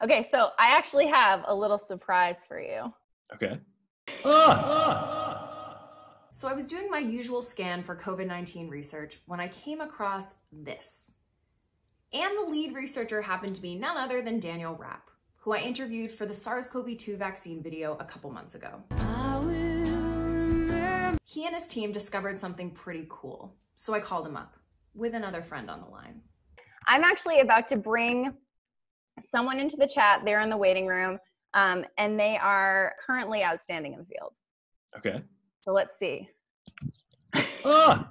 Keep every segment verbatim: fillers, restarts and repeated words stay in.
Okay, so I actually have a little surprise for you. Okay. Ah, ah. So I was doing my usual scan for COVID nineteen research when I came across this. And the lead researcher happened to be none other than Daniel Wrapp, who I interviewed for the SARS CoV two vaccine video a couple months ago. He and his team discovered something pretty cool, so I called him up with another friend on the line. I'm actually about to bring someone into the chat. They're in the waiting room, um, and they are currently outstanding in the field. Okay. So let's see. Ah!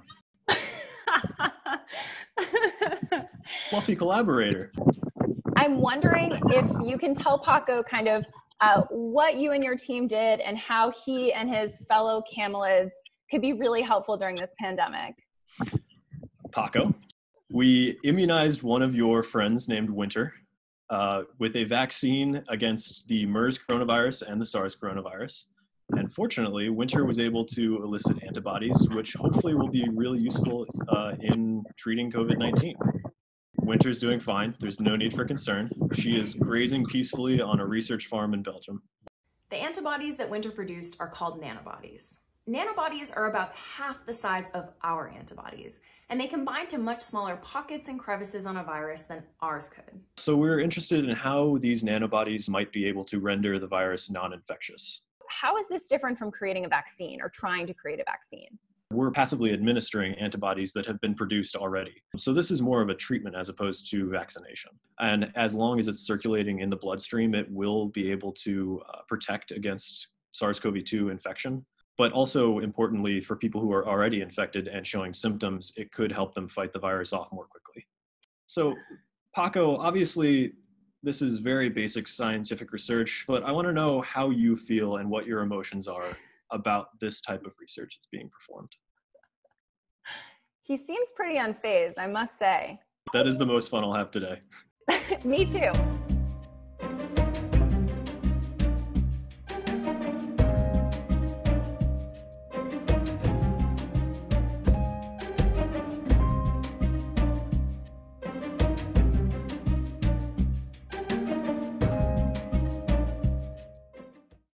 Fluffy collaborator. I'm wondering if you can tell Paco kind of uh, what you and your team did and how he and his fellow camelids could be really helpful during this pandemic. Paco, we immunized one of your friends named Winter uh, with a vaccine against the MERS coronavirus and the SARS coronavirus. And fortunately, Winter was able to elicit antibodies, which hopefully will be really useful uh, in treating COVID nineteen. Winter's doing fine. There's no need for concern. She is grazing peacefully on a research farm in Belgium. The antibodies that Winter produced are called nanobodies. Nanobodies are about half the size of our antibodies, and they can bind to much smaller pockets and crevices on a virus than ours could. So we're interested in how these nanobodies might be able to render the virus non-infectious. How is this different from creating a vaccine or trying to create a vaccine? We're passively administering antibodies that have been produced already. So this is more of a treatment as opposed to vaccination. And as long as it's circulating in the bloodstream, it will be able to uh, protect against SARS CoV two infection. But also importantly, for people who are already infected and showing symptoms, it could help them fight the virus off more quickly. So Paco, obviously, this is very basic scientific research, but I want to know how you feel and what your emotions are about this type of research that's being performed. He seems pretty unfazed, I must say. That is the most fun I'll have today. Me too.